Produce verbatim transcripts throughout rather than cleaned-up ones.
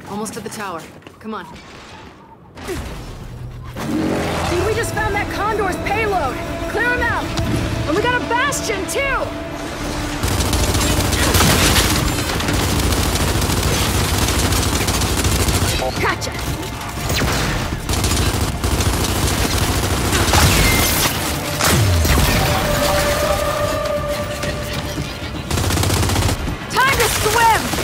Almost at the tower. Come on. Dude, we just found that Condor's payload! Clear him out! And we got a Bastion, too! Gotcha! Time to swim!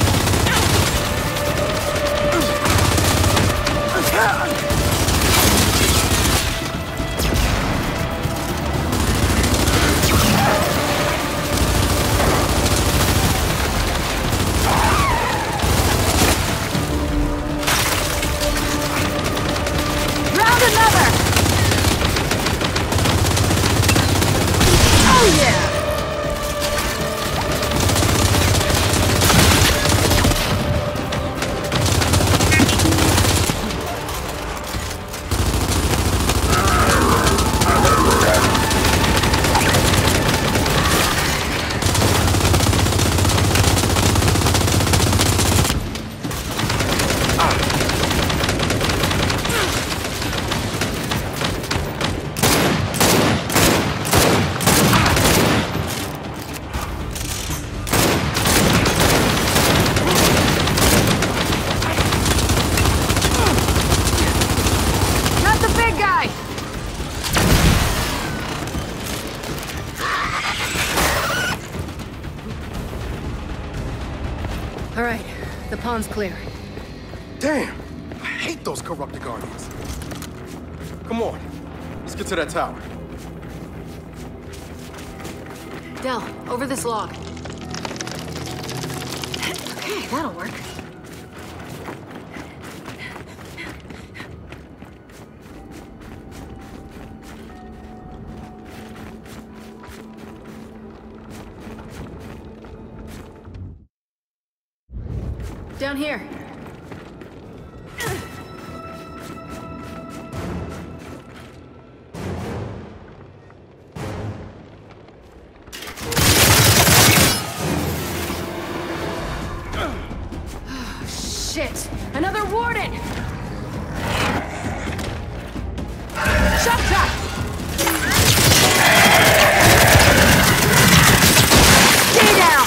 All right, the pond's clear. Damn! I hate those corrupted guardians. Come on, let's get to that tower. Del, over this log. Okay, that'll work. Down here. Oh, shit! Another warden! Shock trap! Stay down!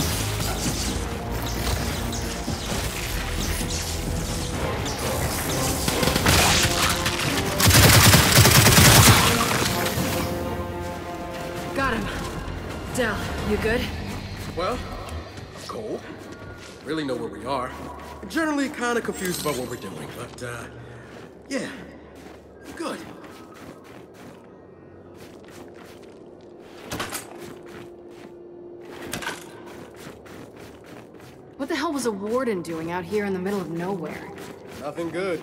Got him. Del, you good? Well, cool. Really know where we are. Generally kind of confused about what we're doing, but, uh, yeah, good. What the hell was a warden doing out here in the middle of nowhere? Nothing good.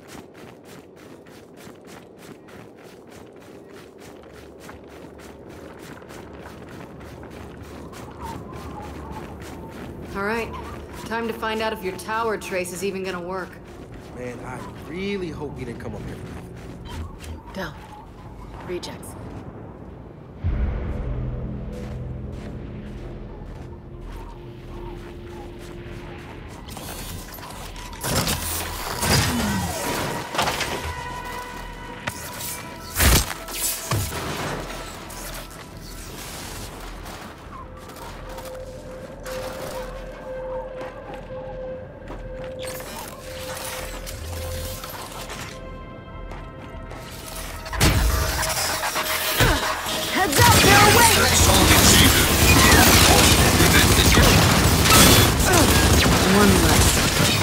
All right, time to find out if your tower trace is even gonna work. Man, I really hope he didn't come up here for nothing. Del, rejects. Heads up, they're awake! One less.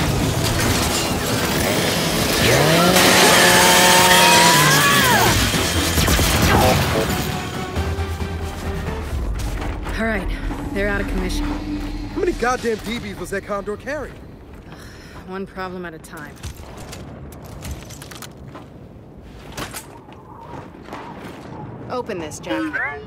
All right, they're out of commission. How many goddamn D Bs was that Condor carrying? One problem at a time. Open this, Jack.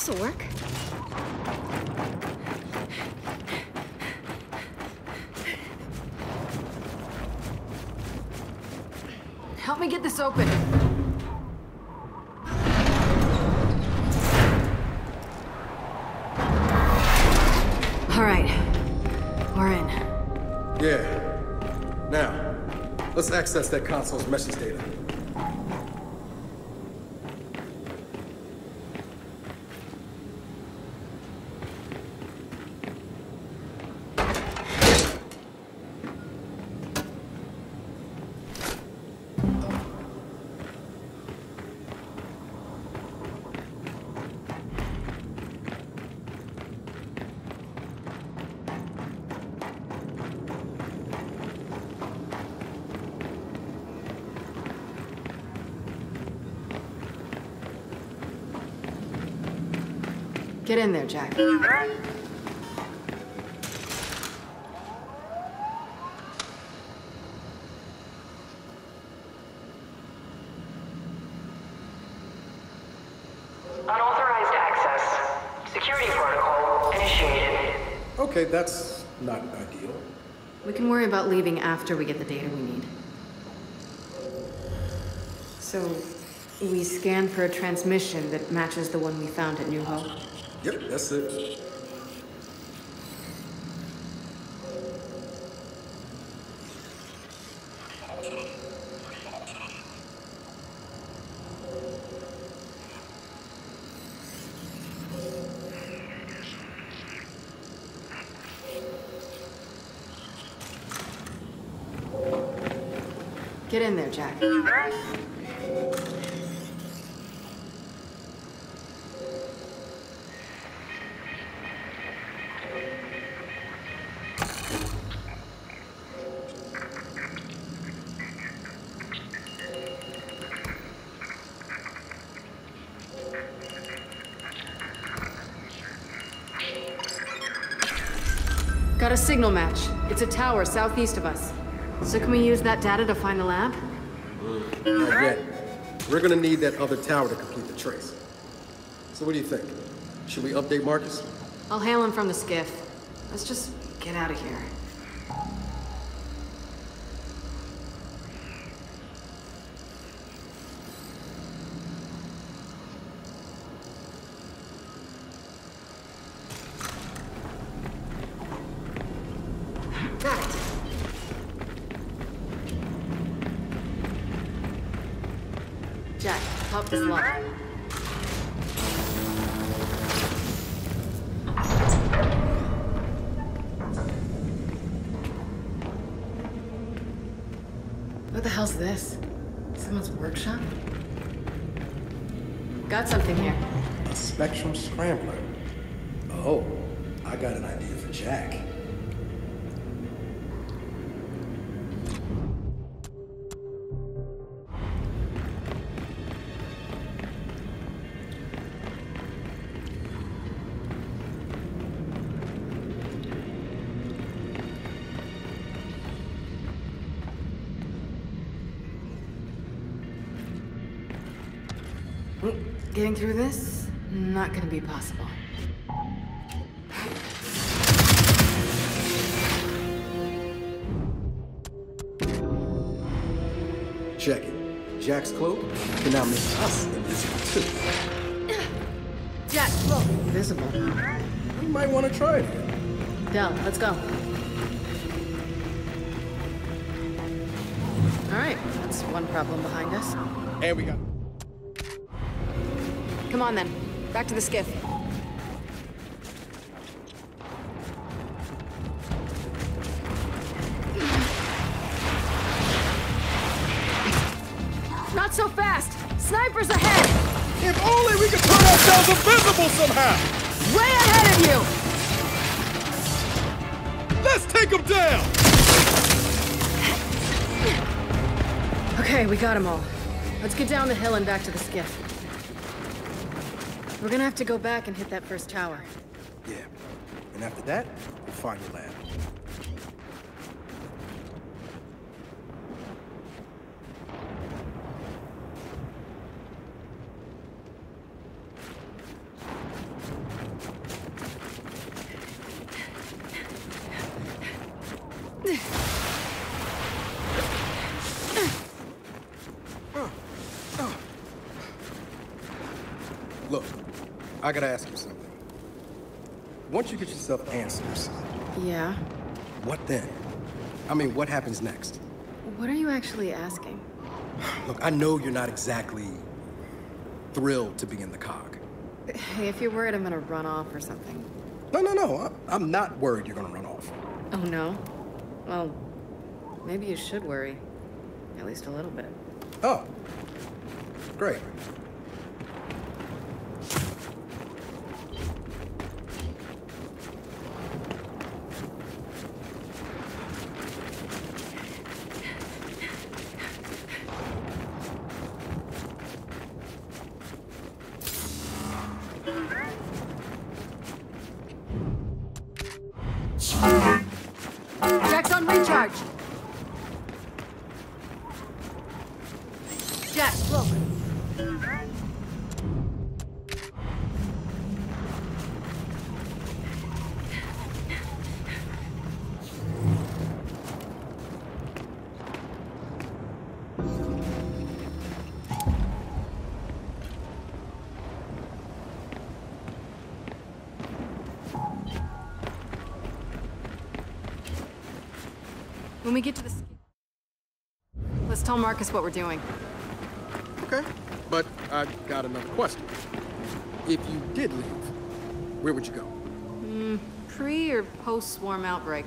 This'll work. Help me get this open. All right. We're in. Yeah. Now, let's access that console's message data. Get in there, Jack. Unauthorized access. Security protocol initiated. Okay, that's not ideal. We can worry about leaving after we get the data we need. So, we scan for a transmission that matches the one we found at New Hope. Yep, that's it. Get in there, Jack. Got a signal match. It's a tower southeast of us. So can we use that data to find the lab? Not yet. We're gonna need that other tower to complete the trace. So what do you think? Should we update Marcus? I'll hail him from the skiff. Let's just get out of here. Got it. Jack, pop this lock. What the hell's this? Someone's workshop? Got something here. A Spectrum Scrambler. Oh, I got an idea for Jack. Getting through this? Not gonna be possible. Check it. Jack's cloak can now make us invisible too. Jack, look! Invisible. We might want to try it. Del, let's go. Alright, that's one problem behind us. And we got... Come on then, back to the skiff. Not so fast! Snipers ahead! If only we could turn ourselves invisible somehow! Way ahead of you! Let's take them down! Okay, we got them all. Let's get down the hill and back to the skiff. We're gonna have to go back and hit that first tower. Yeah. And after that, we'll find the lab. Look, I gotta ask you something. Once you get yourself answers, Yeah? what then? I mean, what happens next? What are you actually asking? Look, I know you're not exactly thrilled to be in the cog. Hey, if you're worried I'm gonna run off or something. No, no, no. I- I'm not worried you're gonna run off. Oh, no? Well, maybe you should worry. At least a little bit. Oh, great. Jack's on recharge. Jack, look. When we get to the... Let's tell Marcus what we're doing. Okay, but I got another question. If you did leave, where would you go? Hmm, pre or post-swarm outbreak?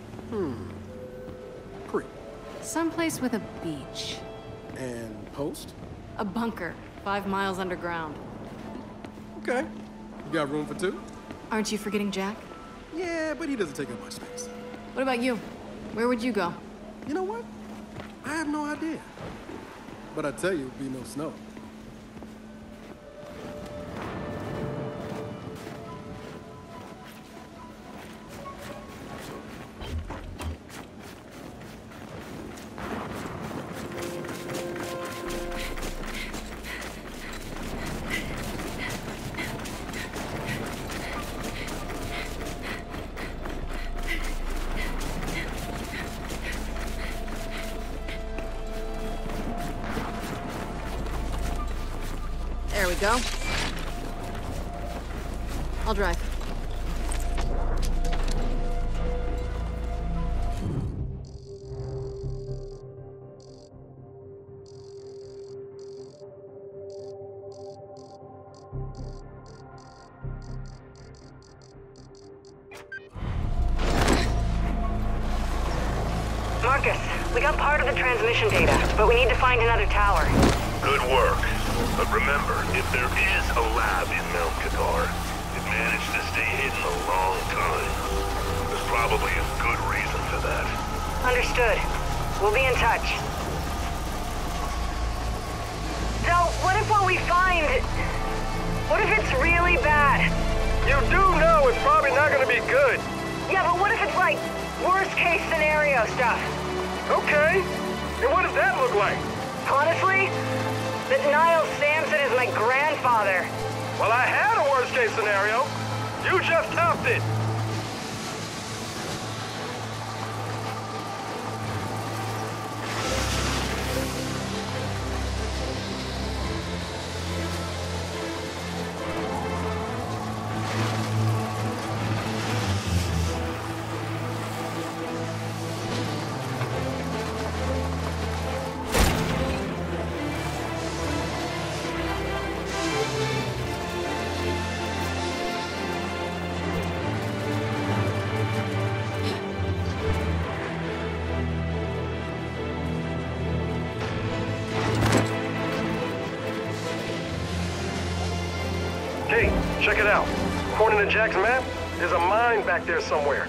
Pre. Someplace with a beach. And post? A bunker, five miles underground. Okay. You got room for two? Aren't you forgetting Jack? Yeah, but he doesn't take up much space. What about you? Where would you go? You know what? I have no idea. But I tell you, it'd be no snow. There we go. I'll drive. Marcus, we got part of the transmission data, but we need to find another tower. Good work. But remember, if there is a lab in Mount Qatar, it managed to stay hidden a long time. There's probably a good reason for that. Understood. We'll be in touch. So, what if what we find... What if it's really bad? You do know it's probably not gonna be good. Yeah, but what if it's like worst case scenario stuff? Okay. And what does that look like? Honestly, that Niles Samson is my grandfather. Well, I had a worst case scenario. You just topped it. Hey, check it out. According to Jack's map, there's a mine back there somewhere.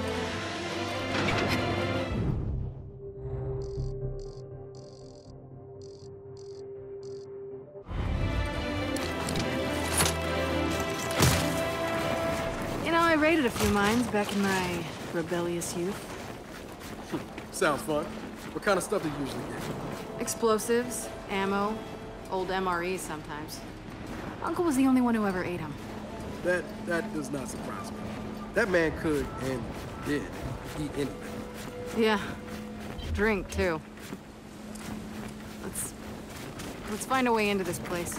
You know, I raided a few mines back in my rebellious youth. Sounds fun. What kind of stuff do you usually get? Explosives, ammo, old M R Es sometimes. Uncle was the only one who ever ate them. That that does not surprise me. That man could and did eat anything. Yeah. Drink, too. Let's... Let's find a way into this place.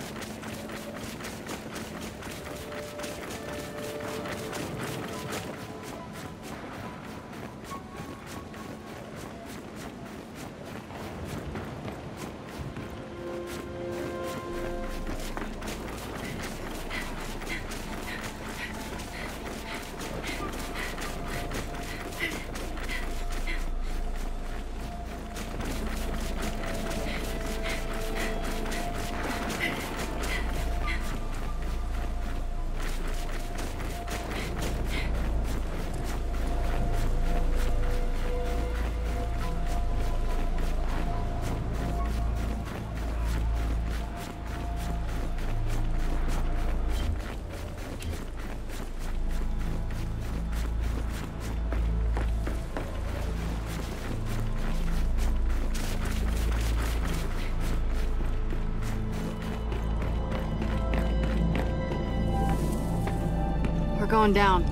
We're going down.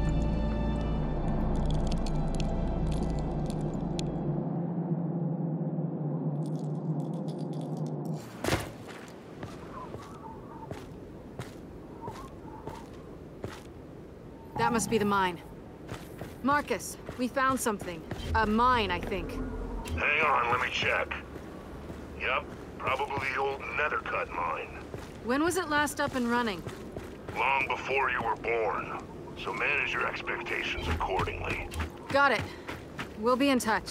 That must be the mine. Marcus, we found something. A mine, I think. Hang on, let me check. Yep, probably the old Nethercut mine. When was it last up and running? Long before you were born. So manage your expectations accordingly. Got it. We'll be in touch.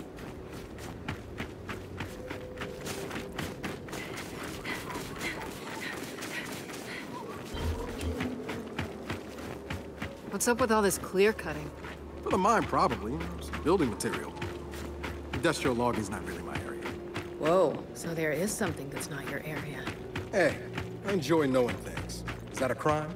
What's up with all this clear cutting? For the mine, probably. Some building material. Industrial logging's not really my area. Whoa, so there is something that's not your area. Hey, I enjoy knowing things. Is that a crime?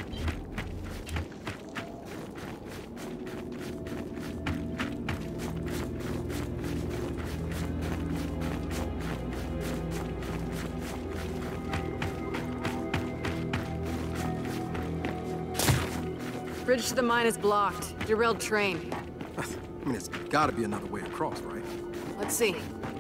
Bridge to the mine is blocked. Derailed train. I mean, there's gotta be another way across, right? Let's see.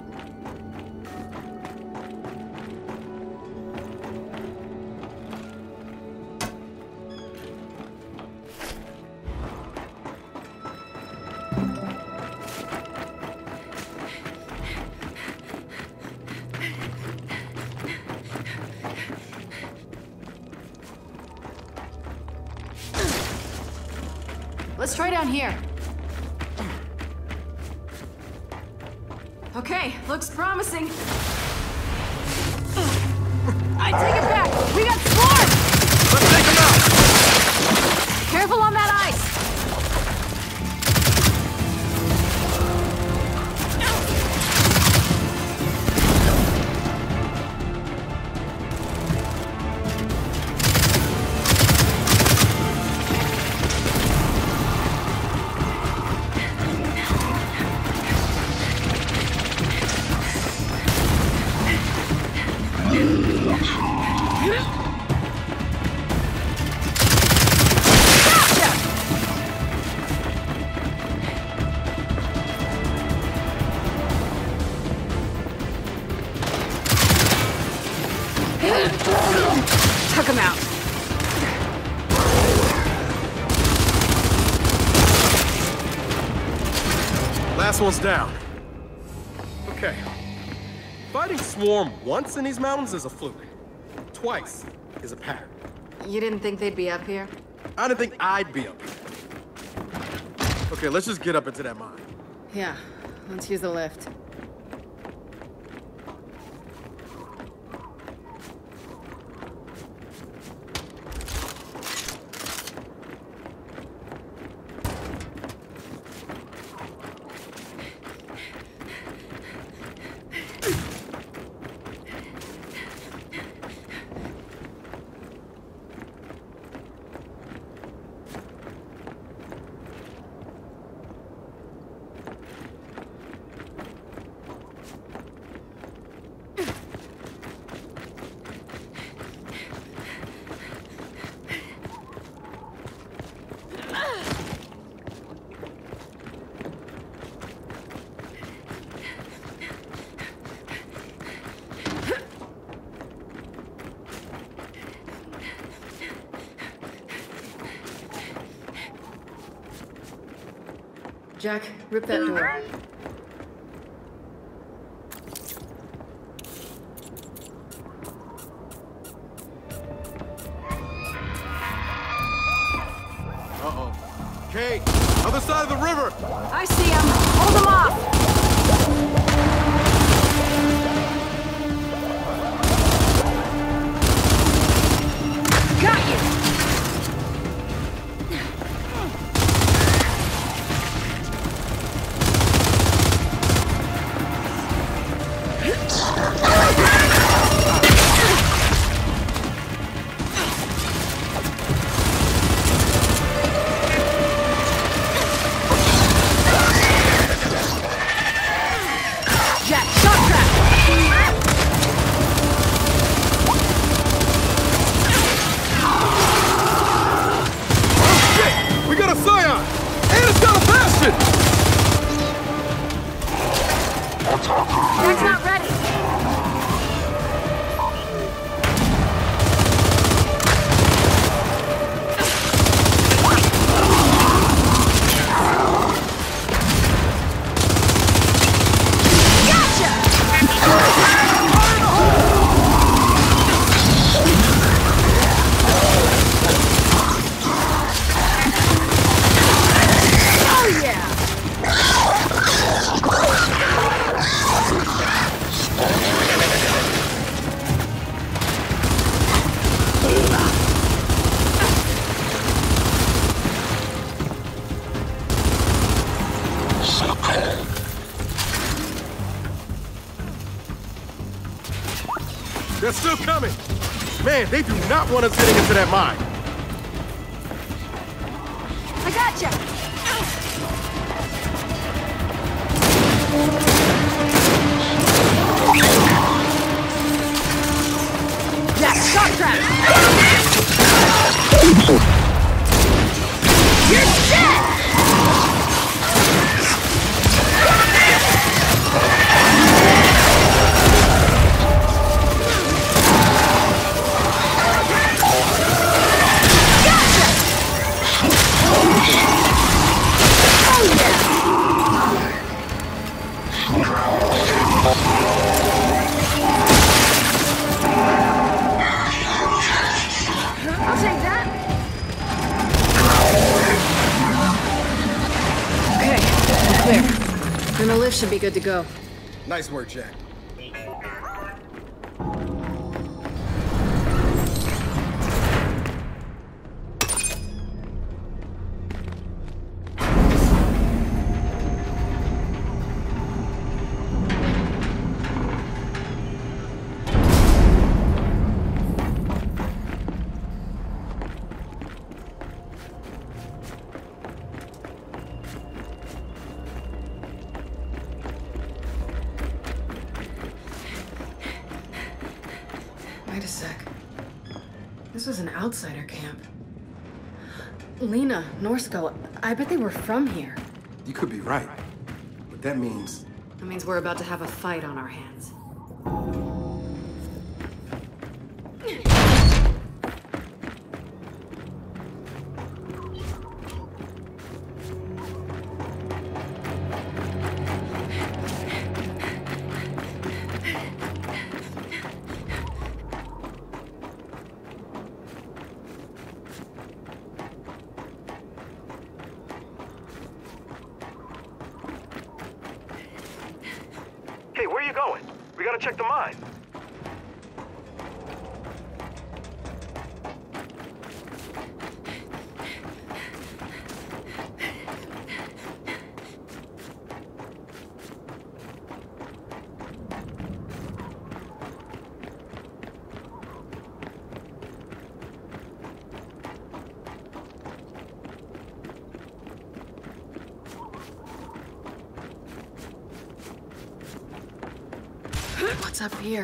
Let's try down here. Okay, looks promising. I take it back! We got swarmed! Let's take them out! Careful on that ice! Took him out. Last one's down. Okay. Fighting Swarm once in these mountains is a fluke. Twice is a pattern. You didn't think they'd be up here? I didn't think I'd be up here. Okay, let's just get up into that mine. Yeah, let's use the lift. Jack, rip that door. Uh-oh. Kate! Other side of the river! I see him! Hold him off! Got you! Jack's not ready! They're still coming! Man, they do not want us getting into that mine! I gotcha! Jack, shot trap! You're dead! I'll take that. Okay, I'm clear. Then the lift should be good to go. Nice work, Jack. Wait a sec. This was an outsider camp. Lena, Norsko, I bet they were from here. You could be right. But that means... That means we're about to have a fight on our hands. Hey, where are you going? We gotta check the mine. What's up here?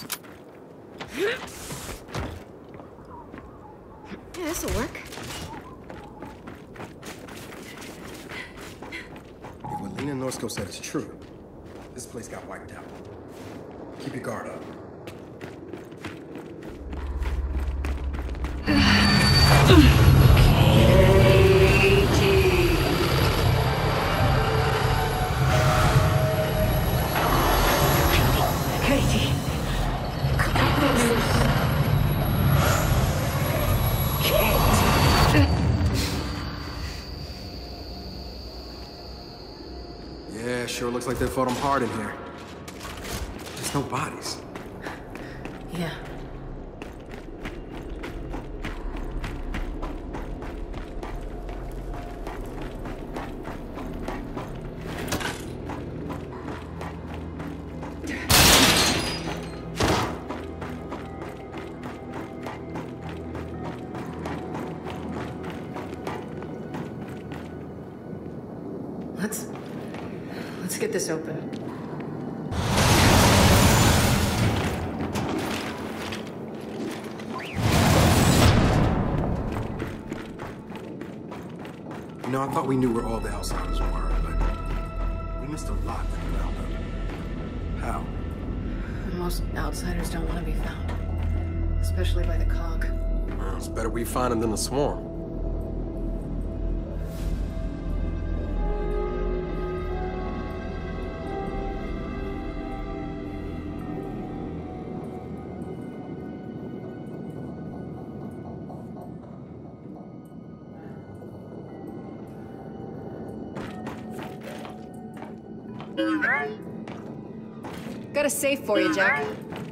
Yeah, this'll work. Nina and Norsko said it's true. This place got wiped out. Keep your guard up. Katie. Yeah, sure looks like they fought them hard in here. There's no bodies. Yeah. Let's... let's get this open. You know, I thought we knew where all the outsiders were, but we missed a lot in the roundup. How? Most outsiders don't want to be found. Especially by the cog. Well, it's better we find them than the swarm. Got a safe for you, Jack.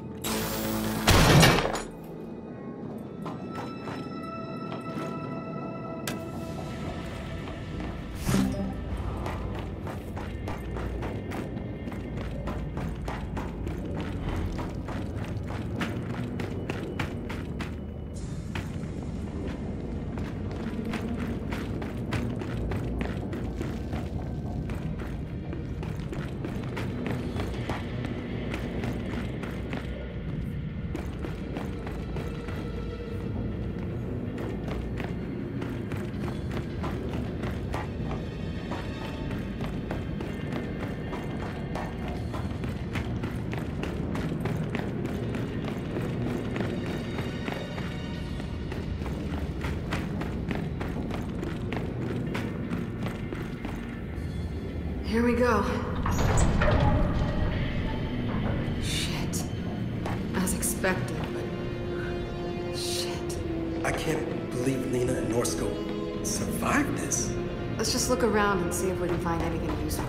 Here we go. Shit. As expected, but... shit. I can't believe Nina and Norsko survived this. Let's just look around and see if we can find anything useful.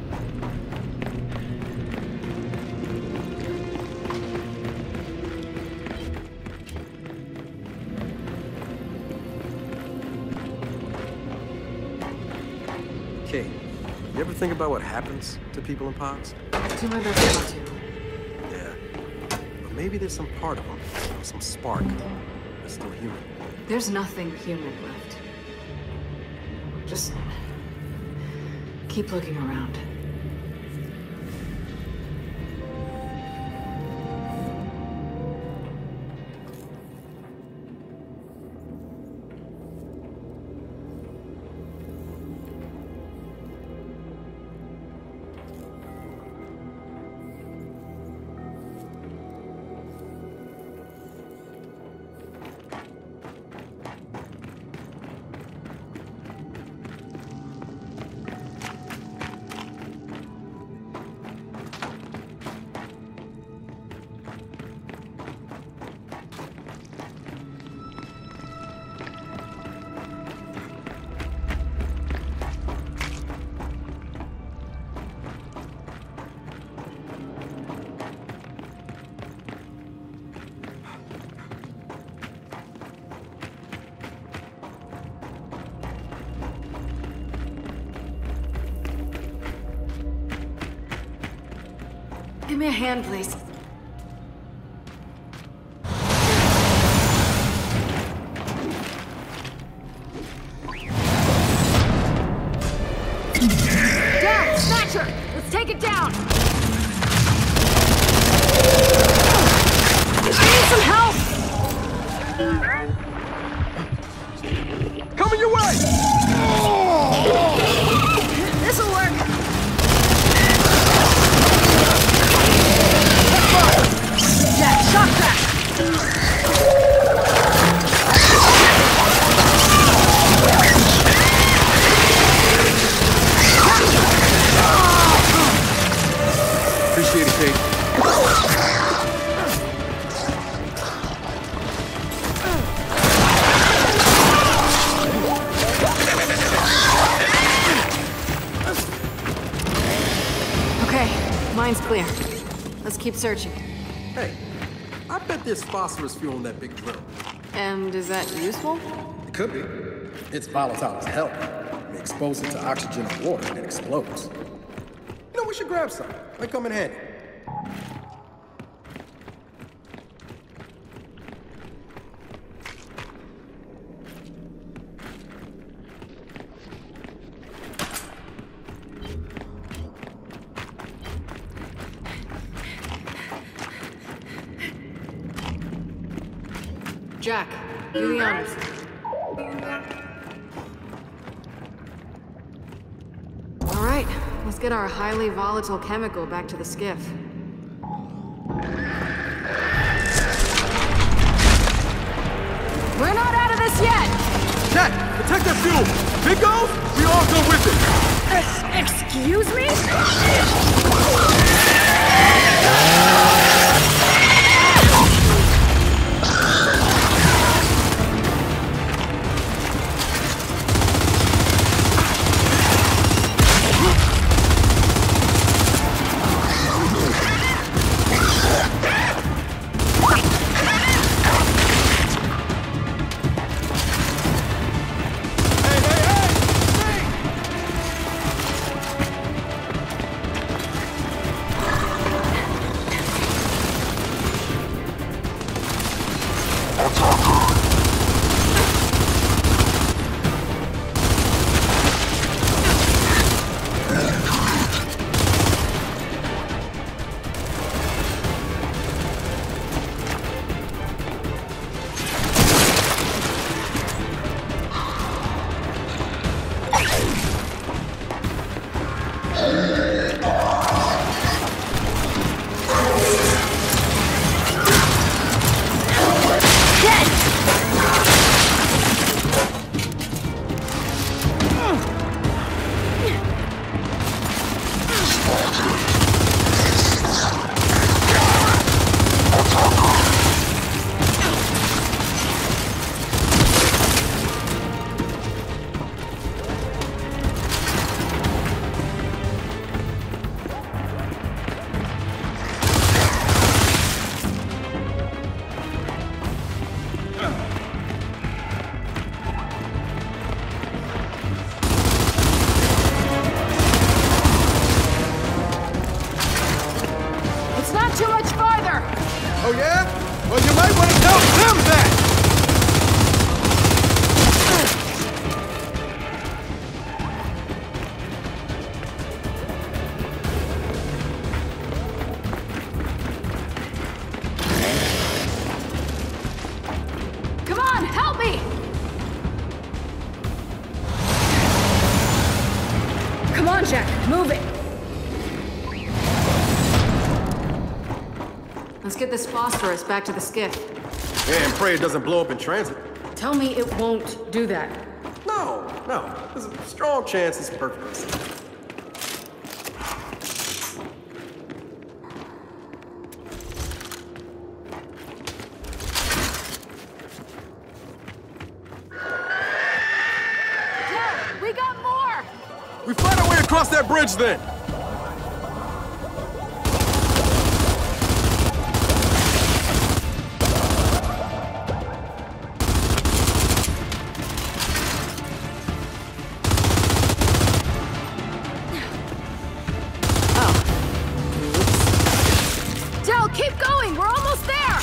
Kate, you ever think about what happens to people in pods? Do my best not to. Yeah. But maybe there's some part of them, some spark, that's still human. There's nothing human left. Just... keep looking around. Give me a hand, please. Down! Snatcher! Let's take it down! I need some help! Coming your way! This'll work! clear. Let's keep searching. Hey, I bet there's phosphorus fuel in that big drill. And is that useful? It could be. It's volatile as hell. You expose it to oxygen and water and it explodes. You know, we should grab some. Might come in handy. Jack, do the honors. All right, let's get our highly volatile chemical back to the skiff. We're not out of this yet! Jack, protect that fuel! If it goes, we all go with it! Uh, excuse me? Oh yeah? Well, you might want to tell them that! Come on, help me! Come on, Jack, move it! Let's get this phosphorus back to the skiff. Yeah, and pray it doesn't blow up in transit. Tell me it won't do that. No, no. There's a strong chance it's perfectly safe. Dad, we got more! We find our way across that bridge then! Keep going! We're almost there!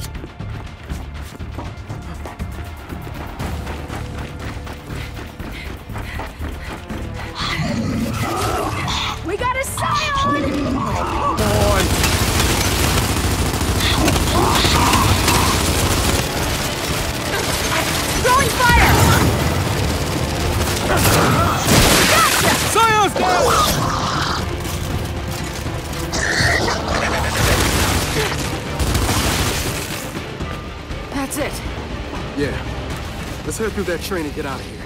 We got a Scion! Boy! Throwing fire! Gotcha! Scion's down! That's it. Yeah. Let's head through that train and get out of here.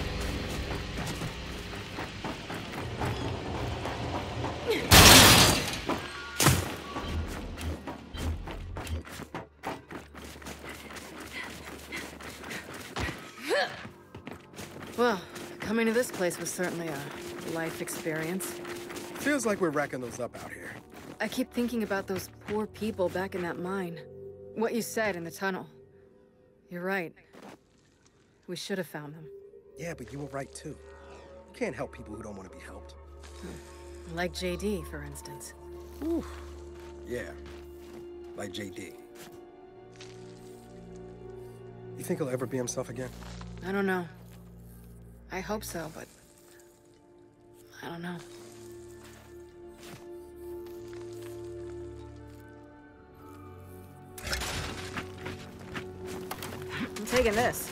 Well, coming to this place was certainly a life experience. Feels like we're racking those up out here. I keep thinking about those poor people back in that mine. What you said in the tunnel. You're right. We should have found them. Yeah, but you were right too. You can't help people who don't want to be helped. Like J D, for instance. Oof. Yeah, like J D. You think he'll ever be himself again? I don't know. I hope so, but... I don't know. I'm taking this.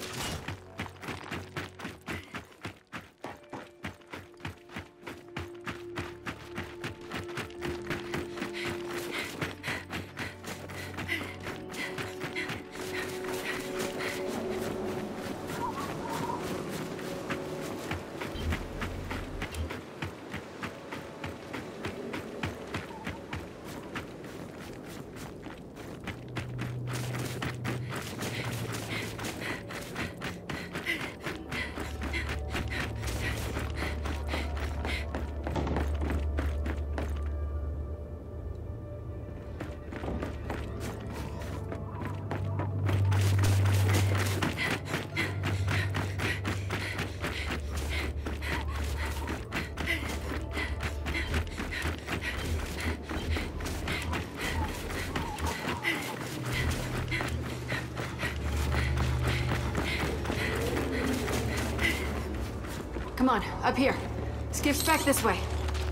Come on, up here. Skiff's back this way.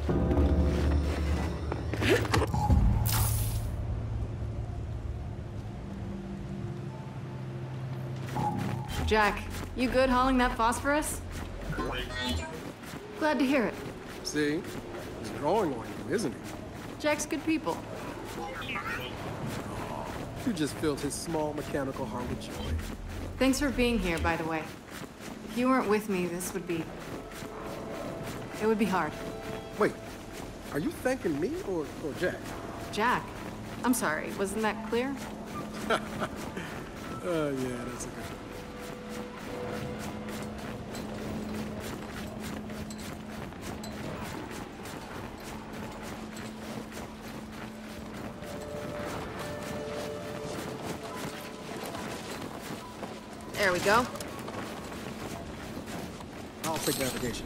Jack, you good hauling that phosphorus? Glad to hear it. See? He's drawing on you, isn't he? Jack's good people. You just filled his small mechanical heart with joy. Thanks for being here, by the way. If you weren't with me, this would be... It would be hard. Wait, are you thanking me or, or Jack? Jack? I'm sorry, wasn't that clear? Uh, yeah, that's a good one. There we go. I'll take navigation.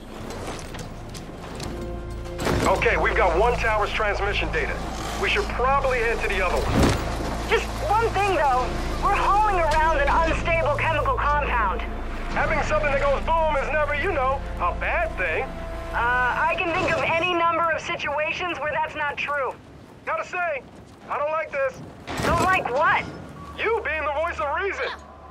Okay, we've got one tower's transmission data. We should probably head to the other one. Just one thing, though. We're hauling around an unstable chemical compound. Having something that goes boom is never, you know, a bad thing. Uh, I can think of any number of situations where that's not true. Gotta say, I don't like this. Don't like what? You being the voice of reason.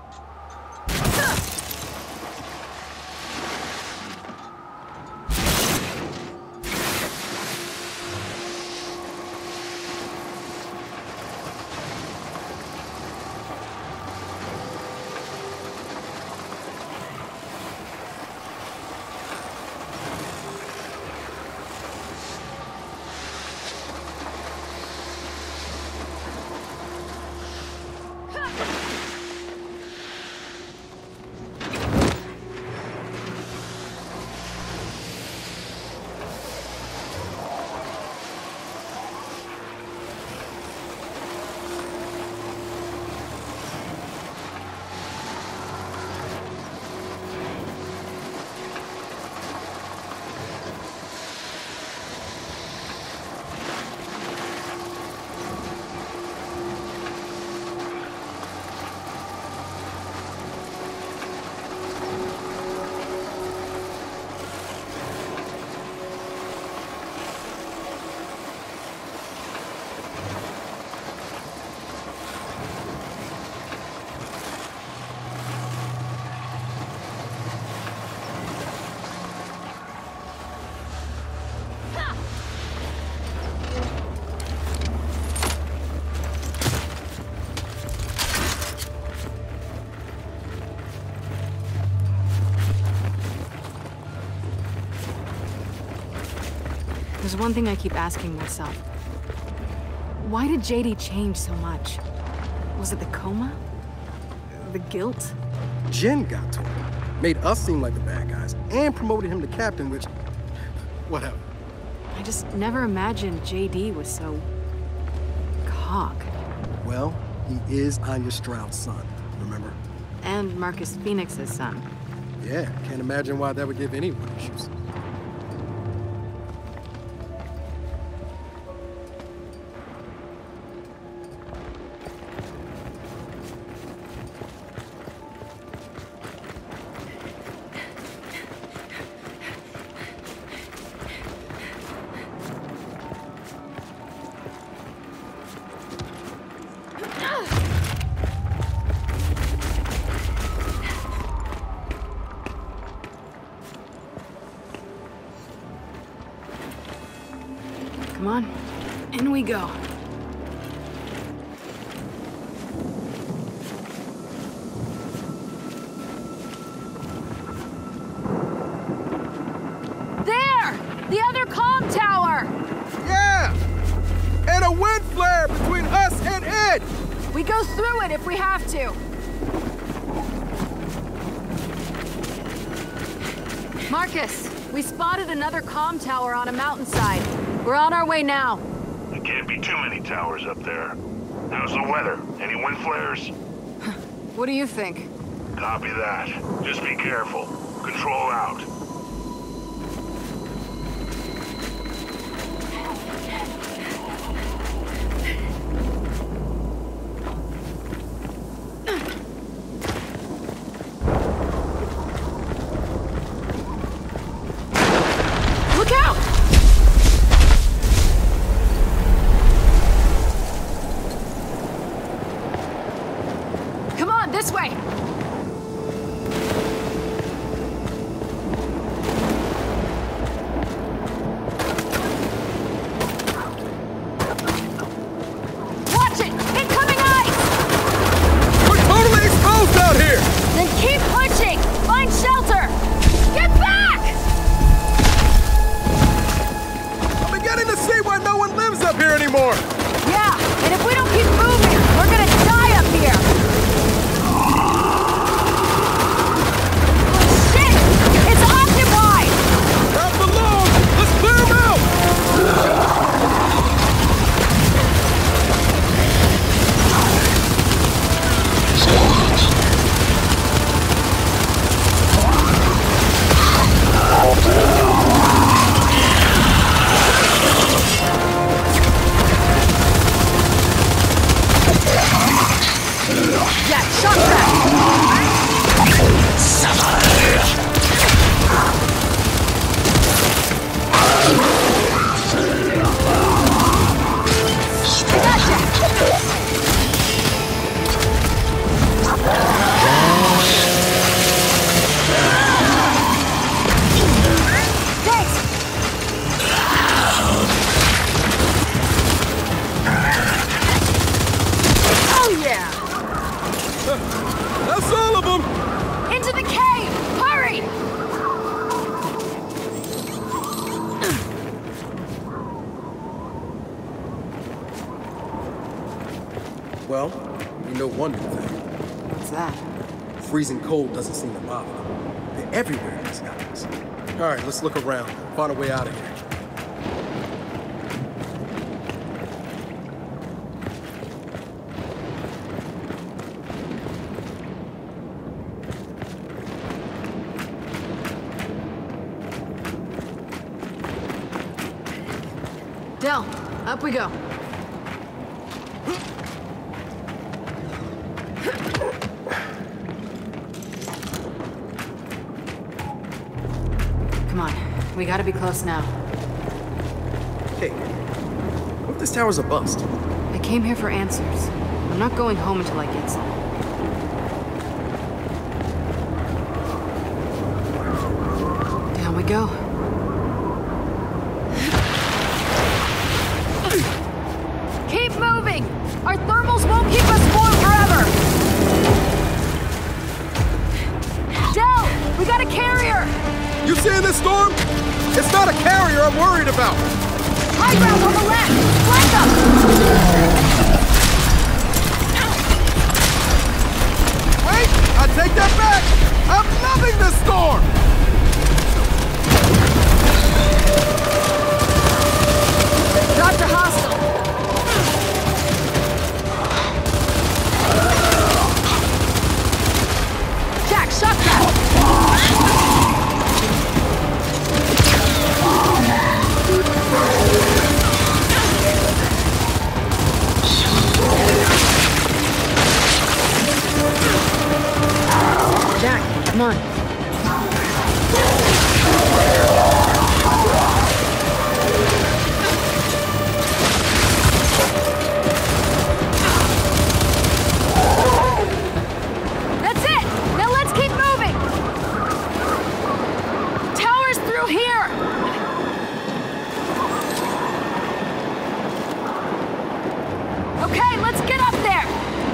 There's one thing I keep asking myself. Why did J D change so much? Was it the coma? The guilt? Jin got to him, made us seem like the bad guys, and promoted him to captain, which... whatever. I just never imagined J D was so Hawk. Well, he is Anya Stroud's son, remember? And Marcus Phoenix's son. Yeah, can't imagine why that would give anyone issues. Come on, in we go. There! The other comm tower! Yeah! And a wind flare between us and it! We go through it if we have to. Marcus, we spotted another comm tower on a mountainside. We're on our way now. There can't be too many towers up there. How's the weather? Any wind flares? What do you think? Copy that. Just be careful. Control out. Look out! Come on, this way! Watch it! Incoming ice! We're totally exposed out here! Then keep pushing! Find shelter! Get back! I'm beginning to see why no one lives up here anymore! Yeah, and if we don't keep moving, we're gonna die up here! Shit! It's occupied! Not for long! Let's clear them out! Yeah, shot that! Oh yeah! That's all of them! Into the cave! Hurry! Well, we know one new thing. What's that? Freezing cold doesn't seem to bother them. They're everywhere in these guys. All right, let's look around. Find a way out of here. Del, up we go. Come on, we gotta be close now. Hey, what if this tower's a bust? I came here for answers. I'm not going home until I get some. Down we go. Keep moving! Our thermals won't keep us warm forever! Del! We got a carrier! You seeing this storm? It's not a carrier I'm worried about. High ground on the left! Flank up! Wait! I take that back! I'm loving this storm! Dodge a hostile! That's it! Now let's keep moving! Tower's through here! Okay, let's get up there!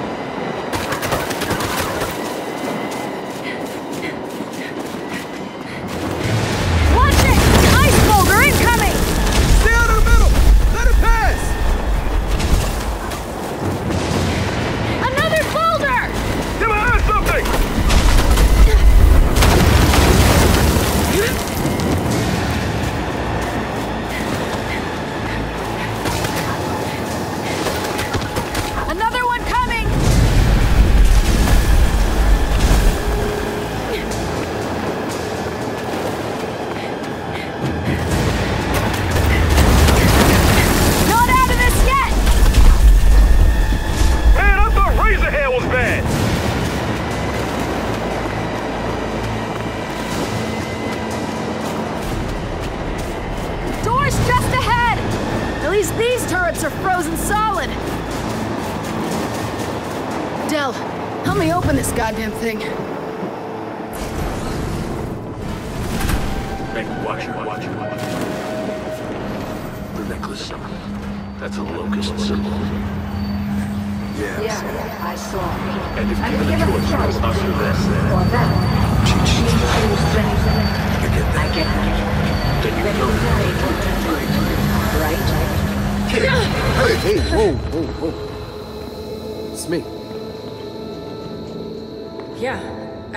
Watch it! Ice boulder incoming! Stay out of the middle! Let it pass! Another boulder! Get behind something! Another one coming! Not out of this yet! Man, I thought Razorhead was bad! Door's just ahead! At least these turrets are frozen solid! Del, help me open this goddamn thing. Hey, watch it, watch it, watch it. The necklace. That's a locust symbol. Yeah. Yeah, I saw. And if I given a give choice, a choice us or them, or that. She chooses anything. I get I that. get that. then you Then know you know what to do, right? Hey, hey, whoa, whoa, whoa. It's me. Yeah, I...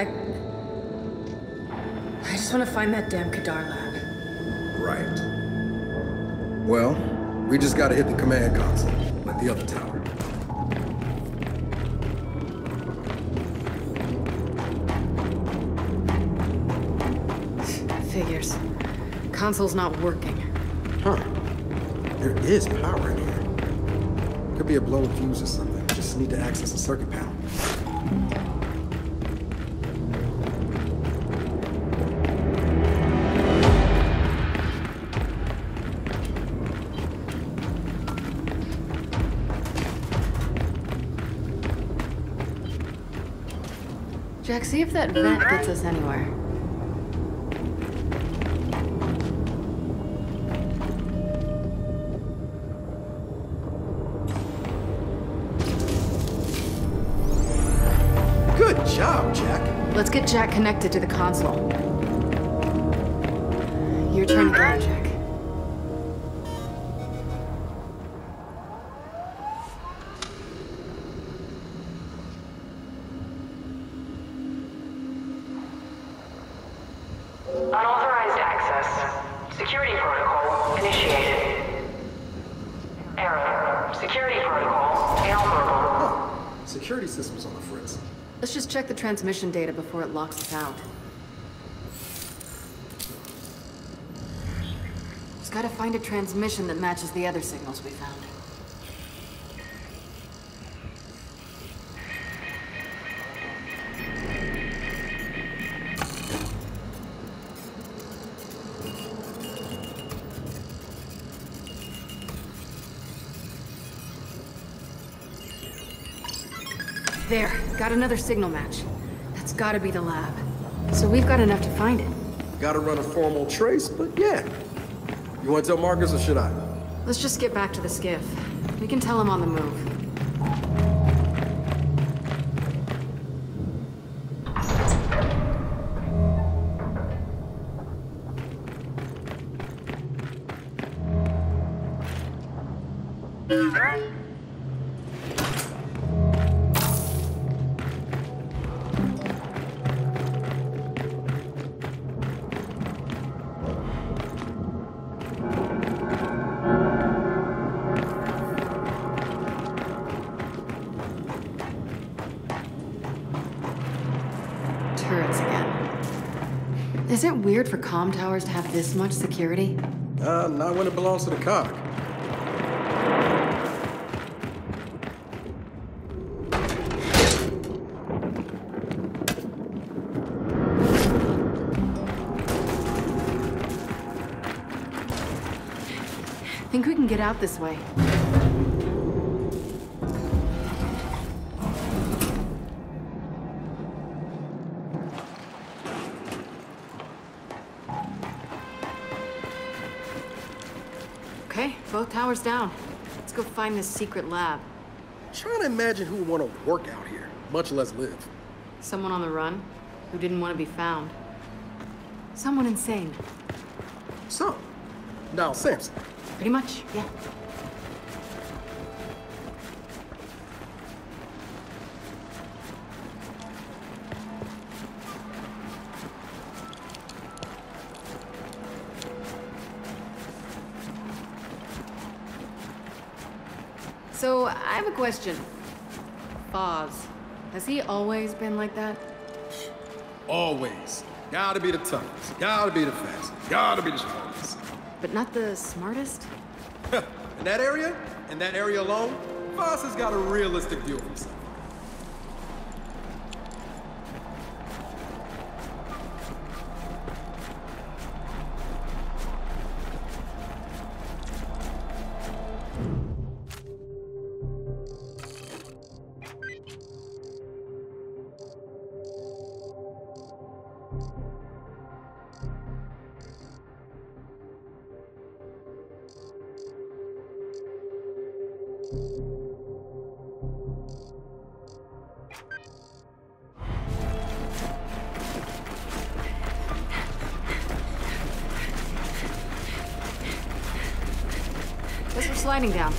I just want to find that damn Kadar lab. Right. Well, we just gotta hit the command console, like the other tower. Figures. Console's not working. Huh. There is power in here. Could be a blown fuse or something. Just need to access the circuit panel. Jack, see if that vent gets us anywhere. Good job, Jack. Let's get Jack connected to the console. Your turn again, Jack. Unauthorized access. Security protocol initiated. Error. Security protocol inoperable. Oh, security system's on the fritz. Let's just check the transmission data before it locks us out. Just gotta find a transmission that matches the other signals we found. There, got another signal match. That's gotta be the lab. So we've got enough to find it. Gotta run a formal trace, but yeah. You want to tell Marcus or should I? Let's just get back to the skiff. We can tell him on the move. Turrets again. Is it weird for comm towers to have this much security? Uh, not when it belongs to the cock. Think we can get out this way? Okay, both towers down. Let's go find this secret lab. Trying to imagine who would want to work out here, much less live. Someone on the run who didn't want to be found. Someone insane. So, now Samson. Pretty much, yeah. So, I have a question. Foz, has he always been like that? Always. Gotta be the toughest. Gotta be the fastest. Gotta be the strongest. But not the smartest? In that area, in that area alone, Foz has got a realistic view of himself. Guess we're sliding down.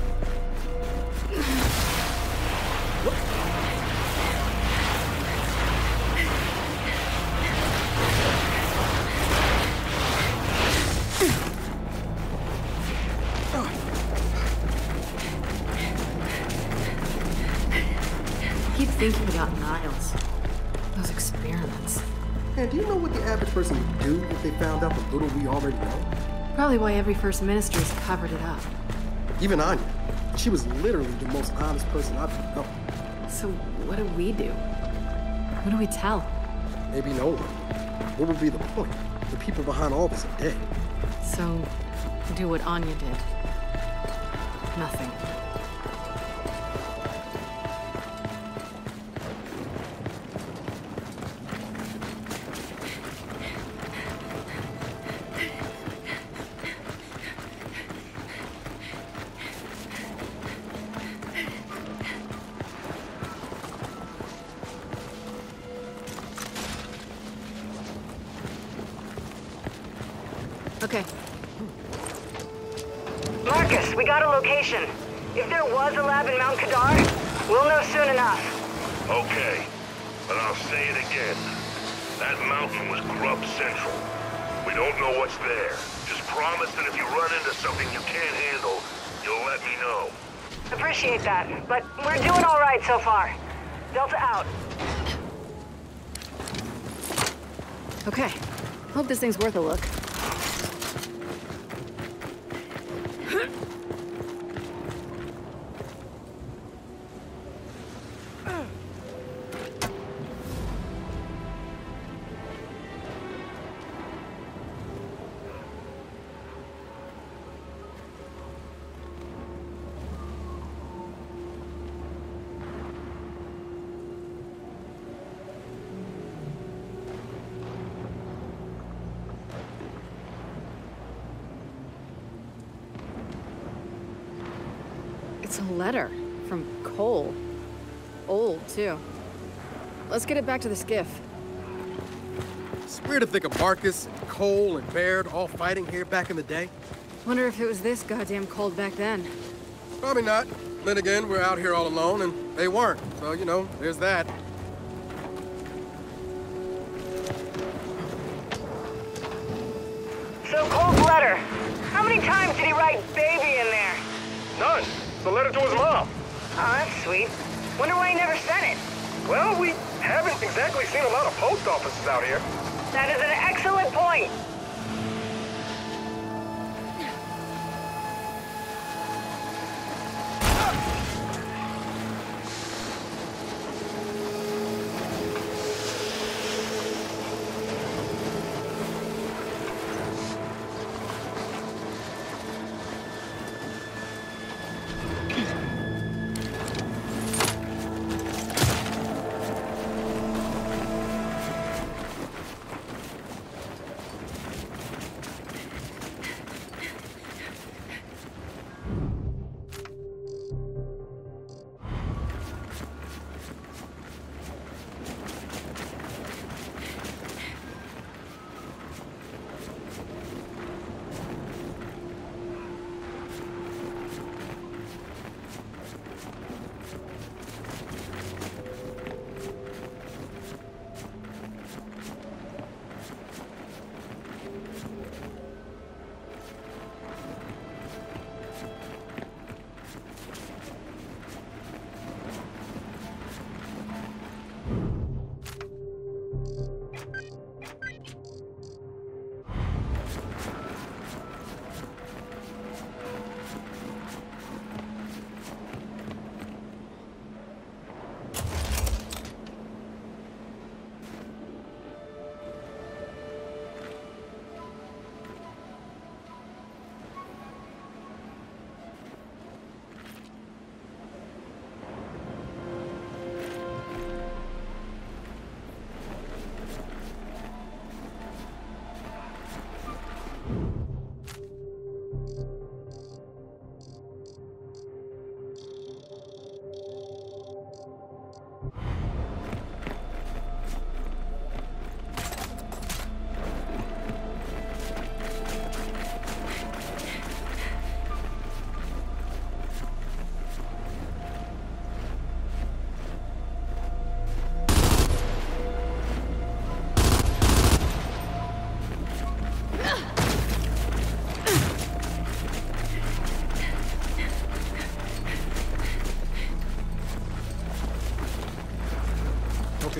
I keep thinking about Niles. Those experiments. And do you know what the average person would do if they found out the little we already know? Probably why every First Minister's covered it up. Even Anya. She was literally the most honest person I've ever known. So what do we do? Who do we tell? Maybe no one. What would be the point? The people behind all this are dead. So, do what Anya did. Nothing. Okay. Marcus, we got a location. If there was a lab in Mount Kadar, we'll know soon enough. Okay, but I'll say it again. That mountain was Grub Central. We don't know what's there. Just promise that if you run into something you can't handle, you'll let me know. Appreciate that, but we're doing all right so far. Delta out. Okay. Hope this thing's worth a look. It's a letter from Cole. Old, too. Let's get it back to the skiff. It's weird to think of Marcus, and Cole, and Baird all fighting here back in the day. Wonder if it was this goddamn cold back then. Probably not. Then again, we're out here all alone, and they weren't. So, you know, there's that. So, Cole's letter. How many times did he write baby in there? None. It's a letter to his mom. Oh, that's sweet. Wonder why he never sent it. Well, we haven't exactly seen a lot of post offices out here. That is an excellent point.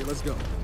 let's go.